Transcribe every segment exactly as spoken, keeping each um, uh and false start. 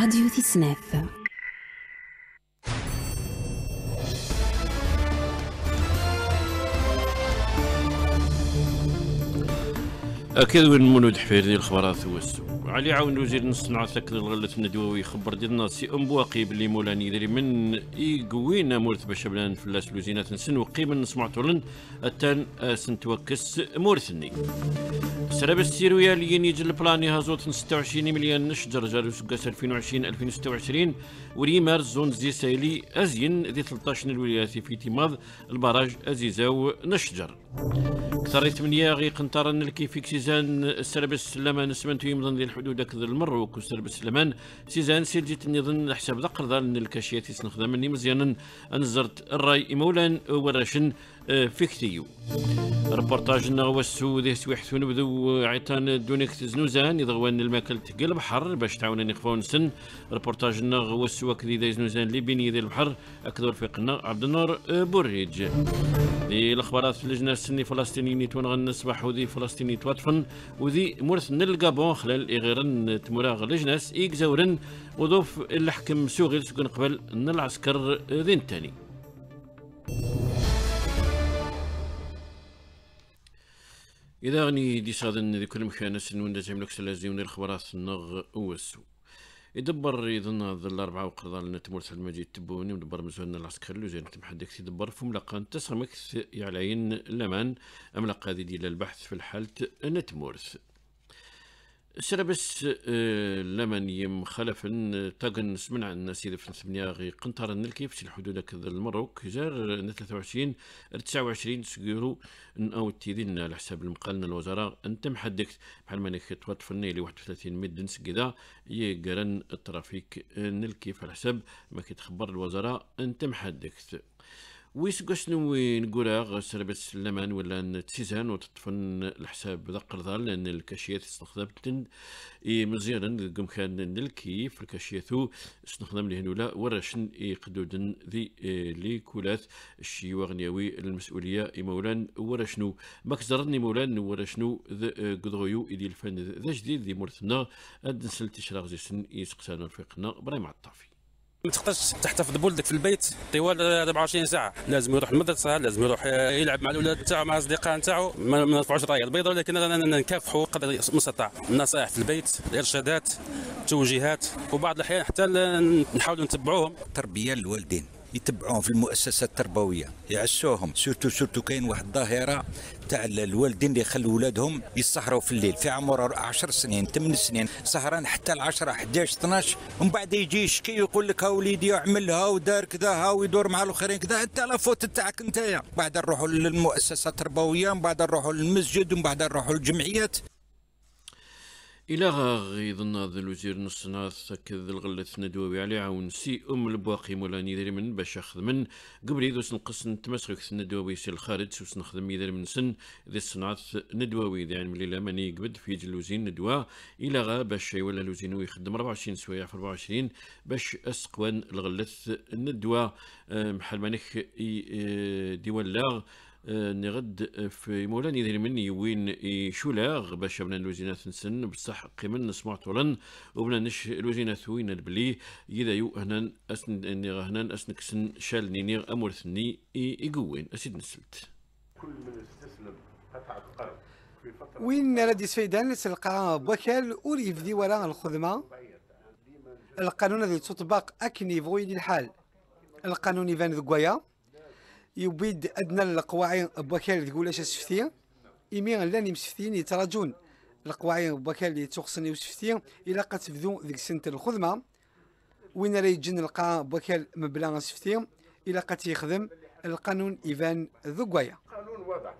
راديو تسناف. أكيد وين مولود حفير ديال الخبرات هو السوق علي عاون وزير الصناعة تاكد الغلة الندوي يخبر ديال الناصي أم بواقي باللي مولاني يدري من يقوينا مورث باش بلان فلاس لوزينات نسن وقيمة نسمع طولن التان سنتوكس مورثني سراب السيرويا اللي يجي البلاني هازوت ستة وعشرين مليون نشجر جاري سكاس ألفين وعشرين ألفين وستة وعشرين وريمار زون زي سايلي أزين دي ثلاثة عشر الولايات في تيماض البراج أزيزاو نشجر كثر ثمانية غي قنطرن الكيفيك سيزان السرب السلمان سمنتو يمضن ذي الحدود أكثر المروك والسرب السلمان سيزان سيلجيت نظن حساب ذقر ذا الكاشيات يسنخدم مني مزيانا أنزرت الراي مولان ورشن فيكتيو ربورتاج نغوسو ذي سويحثو نبذو عيطان دونيك زنوزان يضغوان الماكل تقل البحر باش تعاونا نخفون سن ربورتاج نغوسو كذي ذي زنوزان اللي بيني ذي البحر أكثر فيقنا عبد النور بوريج ذي الأخبارات في اللجنة السني فلسطينيين يتونغن صباح وذي فلسطيني تواتفن وذي مورث الجابون خلال إغيرن تمراغ لجناس إيكزاورن وضوف الحكم سوغيل سكن قبل أن العسكر ذين تاني إذا غني دي صادن ذي كل مكان سنون دا جملك سلازيون الخبرات النغ والسو يدبر يظن ظل الأربعة وقرضان تمورث المجيد تبوني ودبر مزوان العسكر لوزين تمحدك يدبر في ملقان تسغمكث يعلين لمن أملق هذه ديال البحث في الحالة نتمورث سربس لمن يم خلفا تاقن سمنع الناس إذا في ثمانية غي قنطر الكيف في الحدود كذا المروك جار ثلاثة وعشرين تسعة وعشرين سكيرو أو تيدين على حساب المقالنا الوزراء أنت محدكت بحال ما نكت واتفني لي واحد وثلاثين مدن سكذا يقرن الترافيك نلكيف على حساب ما كيتخبر الوزراء أنت محدكت ويسقسنو وين قراغ سربت سلمان ولا تسيزان وتطفن الحساب ذا قرضان لأن الكاشيات استخدمت مزيانا قم كان الكيف الكاشياتو استخدم لهن ولا ورشن يقدودن ذي ليكولات الشي وغنيوي المسؤولية مولان ورشنو مكزرني مولان ورشنو ذا قضغيو إدي الفن ذا جديد ذي مرثنا أدنسل تشراغ زي سن يسقسانو فيقنا برايم الطافي ما تقدرش تحتفظ بولدك في البيت طوال أربعة وعشرين ساعه، لازم يروح المدرسه، لازم يروح يلعب مع الاولاد تاعو مع الاصدقاء نتاعو، ما نرفعوش الرايه البيضاء ولكن نكافحوا قدر المستطاع، النصائح في البيت، الارشادات، التوجيهات، وبعض الاحيان حتى نحاولوا نتبعوهم. تربيه الوالدين يتبعوهم في المؤسسات التربويه يعسوهم سورتو سورتو كاين واحد الظاهره تاع الوالدين اللي يخلوا ولادهم يسهروا في الليل في عمر عشر سنين ثمان سنين سهران حتى ل عشرة أحد عشر اثناش ومن بعد يجي يشكي يقول لك ها وليدي عملها ودار كذا ها ويدور مع الاخرين كذا انت لا فوت تاعك انت بعد نروحوا للمؤسسات التربويه ومن بعد نروحوا للمسجد ومن بعد نروحوا للجمعيات. إلى غيظن هذا الوزير الصناعة تأكد الغلة ندوي عليه عاون سي أم البواقي مولانا يدري من باش ياخذ من قبل يدوس نقص نتمسك ندوي سي الخارج سوس نخدم يدري من سن ذي الصناعة ندوي يعني من الليلة ماني يقبد في جلوزين ندوا إلى غا باش يولى لوزين ويخدم أربعة وعشرين سوايع في أربعة وعشرين باش أسقوان الغلة ندوا محل مانيخ ديولاغ نغد في مولانا يدير مني وين شولاغ باش بنا الوزينات نسن بصح قيمن نسمع طولن وبنا نش الوزينات وين البلي يدا يو هنا اسن هنا اسنكسن شال نينيغ امورثني يقوين اسيد نسلت كل من استسلم قطعة قرض في فترة وين رادي سفيدان سلقى بوكال وريفدي وراء الخدمة القانون الذي تطبق أكني فويد الحال القانون يفان ذقويا يبيد أدنى القواعي بوكال تقول اش سفتي إيمي لاني مسفتين يتراجون القواعي بوكال اللي تخصني وسفتي إلا قد تبدو ذيك سنة الخدمة وين راه يجن القا بوكال مبلغ سفتي إلا قد يخدم القانون إيفان ذقويا قانون وضع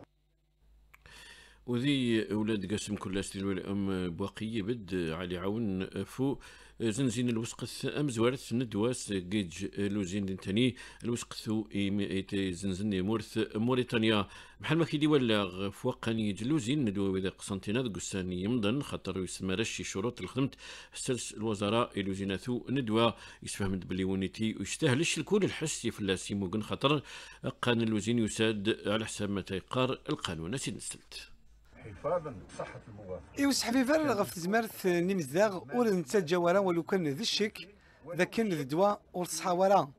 وذي أولاد قاسم كل ستيل الأم بواقية بد علي عون فو زنزين الوسقث أمزوارث ندواس جيج لوزين تاني الوسقث زنزن مورث موريتانيا بحال ما كيدي ولا فوقاني جلوزين ندوا إذا قسنتينا قساني يمضن خاطر يسمى رشي شروط الخدمت سلس الوزراء لوزيناتو ندوا يسفهم بلي ونيتي ويستاهلش الكل الحسي في اللاسيموغن خاطر قان اللوزين يساد على حساب ما تيقار القانون سيد نسلت حفاظا بصحة المواطن. إيوس حفيفر غف تزمرت نمزاغ ور نتاجا ورا ولو كان ذي الشك ذاك الدواء والصحاورة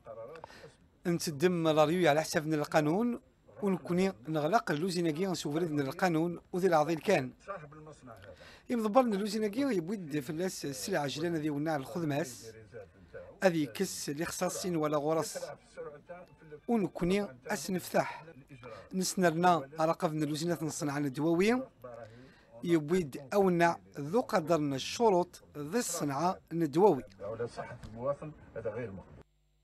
نتدم لاريو على حساب القانون ونكوني نغلق اللوزيناكي نسوف من القانون وذي العظيم كان يمضبرنا اللوزيناكي يبود في الناس السلعة جلانة ذي وناع الخدماس هذه كس لخصاصين ولا غرس ونكوني أسنفتح نسنرنا رقبنا اللوزينات نصنع الدواوية يبيد أونا ذو قدرنا الشروط ذي الصنعة الدواوي. صحة المواطن هذا غير مقبول.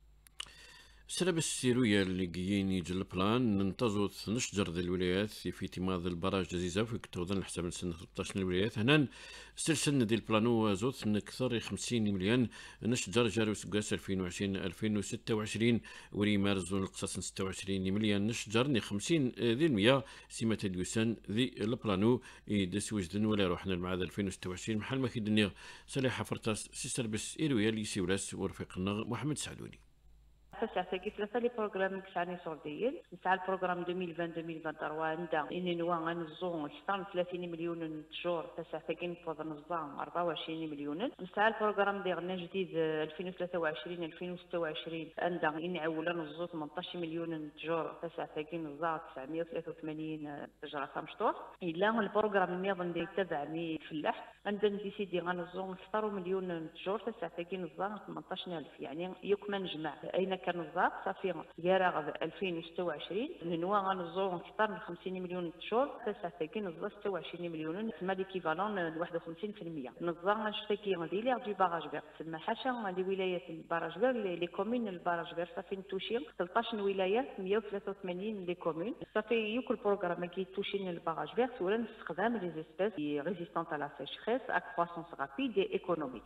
سرب السيروية اللي جايين يجي البلان ننتظر نشجر ذي الولايات في اعتماد البراج جزيزة في توضن الحساب سنة ثلاثة عشر الولايات هنا سلسلة دي البلانو زوت نكثر خمسين مليون نشجر جاري سقاس ألفين وعشرين ألفين وستة وعشرين وري مارس القصاص ستة وعشرين مليون نشجر خمسين ذي المية سمة اليوسان ذي البلانو يدس وجدن ولا روحنا المعاد ألفين وستة وعشرين محل ما كيدني سلاحة فرطاس سيستر بس إيرويا اللي سيولاس ورفيقنا محمد سعدوني. فساعة ثلاثة لي بروغرام كساني سورديين نسعى البروغرام ألفين وعشرين ألفين وعشرين وواحد عندها إني نوا غنزون أكثر ثلاثين مليون تجور فساعة كاين فوض نظام أربعة وعشرين مليون نسعى البروغرام ديالنا جديد ألفين وثلاثة وعشرين ألفين وستة وعشرين عندها إني أولا نزو ثمنطاش مليون تجور فساعة كاين نزا تسعمية وثلاثة وثمانين تجرة خمسطور إلا البروغرام النظام ديال تبع مي فلاح عندنا ديسيدي غنزون أكثر مليون تجور فساعة كاين نزا ثمنطاش ألف يعني يكمل نجمع أين كان النظام صافي يراغ ألفين وستة وعشرين نوا غنزورو اكثر من خمسين مليون تشور فساعتي نزا ستة وعشرين مليون تسمى ليكيفالون واحد وخمسين بالمية نزا نشتكي ديليغ دي باراج فير تسمى حاشا لي ولايات الباراج فير لي كومين الباراج فير صافي نتوشي ثلاثطاش ولايه مية وثلاثة وثمانين لي كومين صافي يوك البروغرام كي توشي الباراج فير ولا نستخدم لي زيسبيس ريزيستانت على سيشخيس ا كرواسونس رابيد اي ايكونوميك.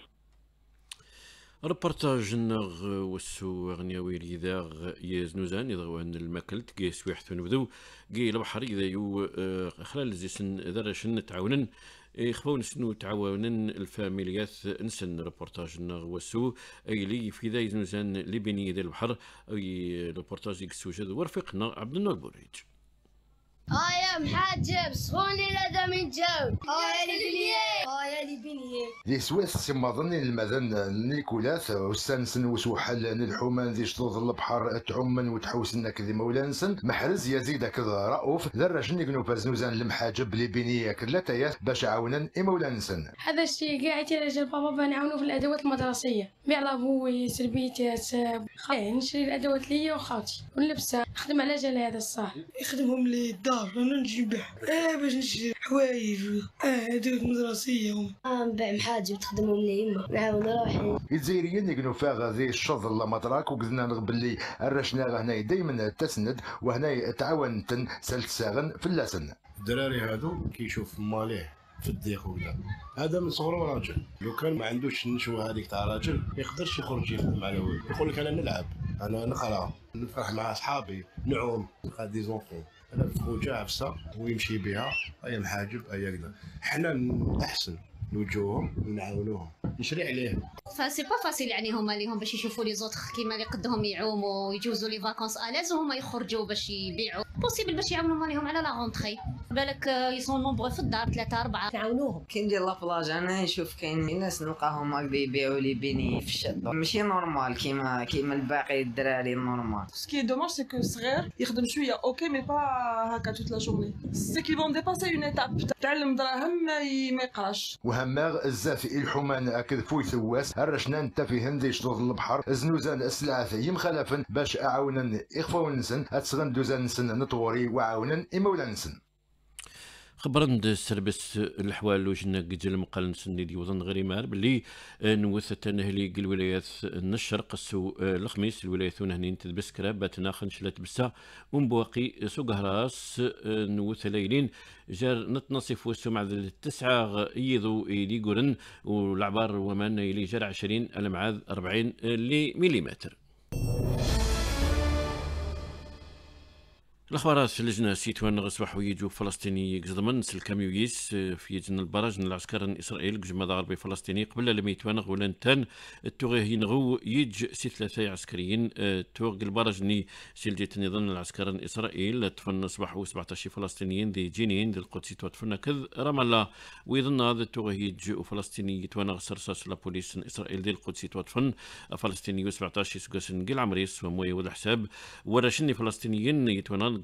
ريبورتاج النغ والسو غنياوي ريداغ يزنوزان يضغوان الماكلت كي سويحت ونبدو كي البحر إذا يو خلال زيسن ذرشن تعاونن يخفون سنو تعاونن الفاميليات نسن ريبورتاج النغ والسو أي لي في ذا يزنوزان لبني ذا البحر أي ريبورتاج يكسوجد ورفقنا عبد النور بوريج. آيا محاجب سخوني لدى من جو آيا لبنية آيا لبنية دي سويس سما ظني المذن نيكولاث وسانسن وسوحل الحومان ذي شطوط البحر تعمن وتحوسنا كذي مولانسن محرز يزيد كذا رؤوف ذرش نيكنو فازنوزان المحاجب لبنية كلاتايا باش عاونن مولانسن هذا الشيء قاعد يرجع بابا بنعاونو في الادوات المدرسيه بيعلبوا سربيتات نشري الادوات ليا وخاوتي ونلبسها نخدم على جال هذا الصح يخدمهم لي الدار انا نجيب اه باش نشري حوايج اه ادوات مدرسيه اه نبيع محاجب تخدمهم لي يما نعاون روحي الجزائريين يقنوا فيها غادي الشظ لا مطراك وقلنا باللي رشنا هنا دائما تسند وهنا تعاونت سلت ساغن في اللسن الدراري هادو كيشوف ماليه في الضيق وكذا هذا من صغره راجل لو كان ما عندوش النشوه هذيك تاع راجل ما يقدرش يخرج يخدم على ولد يقول لك انا نلعب انا نقرا نفرح مع اصحابي نعوم نلقى دي زونفون انا في خوجه عفسه ويمشي بها اي محاجب اي كذا حنا احسن نوجهوهم ونعاونوهم نشري عليهم فسي با فاسيل يعني هما اللي هم باش يشوفوا لي زوتر كيما اللي قدهم يعوموا ويجوزوا لي فاكونس الاز وهما يخرجوا باش يبيعوا بوسيبل باش يعاونوا مالهم على لا غونطري بالك يسون نومبرو في الدار ثلاثه اربعه تعاونوهم كي ندير لابلاج انا نشوف كاين ناس نلقاهم هكذا يبيعوا لي بيني في الشط ماشي نورمال كيما كيما الباقي الدراري نورمال سكي دوماج سي كو صغير يخدم شويه اوكي مي با هكا توت لا جورني سي كي فون ديباسي اون ايتاب تعلم دراهم ما يقراش وهماغ الزافي الحمان اكد فوي ثواس هرشنا انت في هندي شطوط البحر زنوزان السلعه يمخلفن باش اعاونن اخفاو نسن اتسغن دوزان نسن نطوري وعاونن امولانسن خبرند السربس الحوال وجنا قجل مقال نسندي دي وطن غريمار باللي نوث تنهلي الولايات الشرق السو الخميس الولايات هنين تدبس كراب ناخن شلات بسا ومبواقي سوق هراس نوث ليلين جار نتنصف وسو مع التسعة يضو إلي قرن والعبار ومن إلي جار عشرين المعاذ أربعين مليمتر. الاخبارات اللجنه سيتوان غصبح ويجو فلسطيني قزضمن سلكاميويس في يجن البراج العسكر الاسرائيل قجما غربي فلسطيني قبل لم يتوان غولان تان التوغيه ينغو يج سي ثلاثه عسكريين توغ البراج ني سيلجيت نظام العسكر الاسرائيل تفن اصبحوا سبعطاش فلسطينيين دي جنين دي القدس توتفن كذ رام الله ويظن هذا التوغيه يج فلسطيني يتوان غسرساس لا بوليس اسرائيل دي القدس توتفن فلسطيني سبعطاش سكاسن قل عمريس وموي والحساب ورشني فلسطينيين يتوان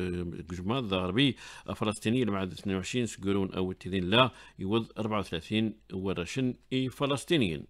جماد غربي فلسطيني المعاد اثنين وعشرين سكرون او تدين لا يوض أربعة وثلاثين ورشن اي فلسطينيين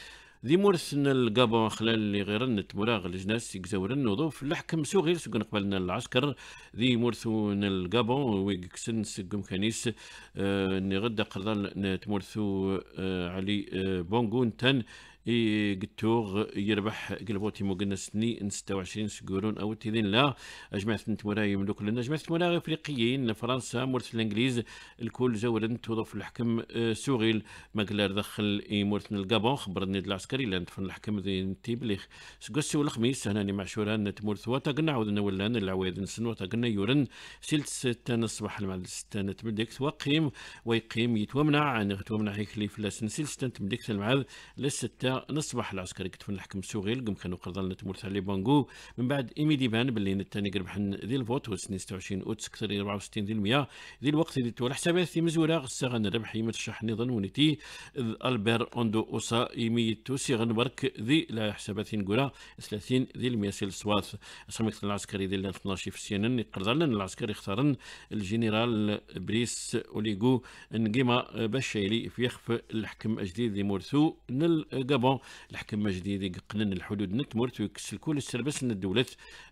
ذي مورثنا القابا خلال اللي غيرن تمراغ الجناس يجزورن نوظف لحكم سوغير سكن قبلنا العسكر ذي مورثونا القابا ويكسن سقم كنيس آه نغدا قرضان تمورثو آه علي آه بونغون تن اي قلتوغ يربح قلبوتي موقنا سني ستة وعشرين سكورون او تيدين لا جماعة تموراي يملك لنا جماعة تموراي افريقيين فرنسا مورث الانجليز الكل زورن توظف الحكم سوغيل مقلار دخل اي مورث القابون خبرني العسكري لان تفن الحكم ذي نتيبليخ سقسو الخميس هناني مع شوران تمورث وتاقنا عودنا ولان العويد نسن وتاقنا يورن سلت ستان الصباح مع الستان تمدك توقيم ويقيم يتومنع عن تومنع هيك لي فلاس نسيل ستان تمدك المعاد للستة نصبح العسكري كتفن الحكم سوغيل قم كانوا قرضان تمورث علي بانغو من بعد ايمي ديبان باللي الثاني قربحن ذي الفوت وسنين ستة وعشرين اوت سكتري أربعة وستين ذي المية ذي الوقت ذي تولى حسابات في مزورة غساغن ربح يمرشح نظام ونيتي البير اوندو اوسا ايمي توسيغن برك ذي لا حسابات نقولا ثلاثين ذي المية سيل الصواث سميت العسكري ذي اثناش في سيانن قرضان العسكري اختارن الجنرال بريس اوليغو نقيما باشايلي في يخف الحكم الجديد ذي مورثو نل قابون الحكم جديد قنن الحدود نتمرت ويكسل كل السربس من الدولة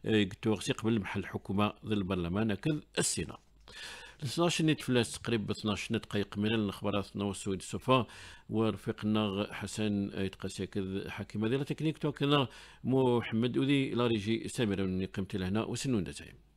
قلتو قبل محل الحكومة ذي البرلمان كذ السيناء اثناش نت فلاس تقريبا اثناش دقائق من الاخبارات نوسو الصفا ورفقنا حسن يتقاسي كذ حكيمه ذي تكنيك توكلنا محمد وذي لا ريجي سامر قيمتي لهنا وسنون دزايم